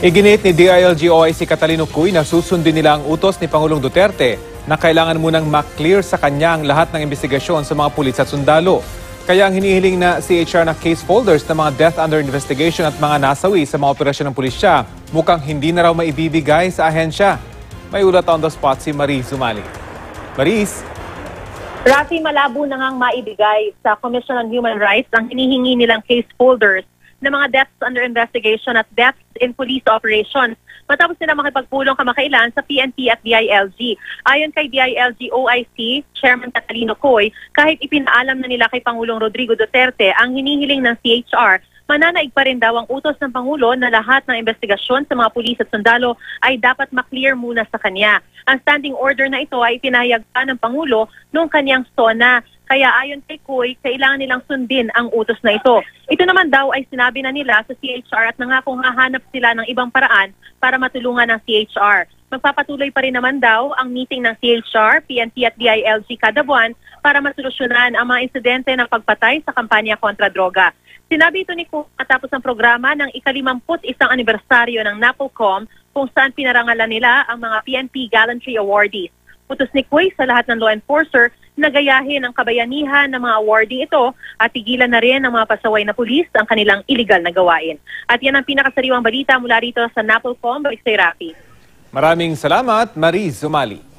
Iginit ni DILG OIC Catalino Cuy na susundin nila ang utos ni Pangulong Duterte na kailangan munang maklear sa kanya ang lahat ng investigasyon sa mga pulis at sundalo. Kaya ang hinihiling na CHR na case folders ng mga death under investigation at mga nasawi sa mga operasyon ng pulisya mukhang hindi na raw maibibigay sa ahensya. May ulat on the spot si Maris Zumali. Maris? Rafi, malabo na ngang maibigay sa Commission on Human Rights ang hinihingi nilang case folders ng mga deaths under investigation at deaths in police operations matapos nila makipagpulong kamakailan sa PNP at DILG. Ayon kay DILG OIC Chairman Catalino Cuy, kahit ipinaalam na nila kay Pangulong Rodrigo Duterte ang hinihiling ng CHR, mananaig pa rin daw ang utos ng Pangulo na lahat ng investigasyon sa mga pulis at sundalo ay dapat maklear muna sa kanya. Ang standing order na ito ay pinahayag pa ng Pangulo noong kanyang SONA. Kaya ayon kay Cuy, kailangan nilang sundin ang utos na ito. Ito naman daw ay sinabi na nila sa CHR at nangakong hahanap sila ng ibang paraan para matulungan ng CHR. Magpapatuloy pa rin naman daw ang meeting ng CHR, PNP at DILG kada buwan para masolusyonan ang mga insidente ng pagpatay sa kampanya kontra droga. Sinabi ito ni Cuy matapos ang programa ng ika-51 anibersaryo ng NAPOLCOM kung saan pinarangalan nila ang mga PNP Gallantry Awardees. Utos ni Cuy sa lahat ng law enforcer na gayahin ang kabayanihan ng mga awarding ito at tigilan na rin ng mga pasaway na pulis ang kanilang iligal na gawain. At yan ang pinakasariwang balita mula rito sa NAPOLCOM. Balik sa Rafi. Maraming salamat, Maris Zumali.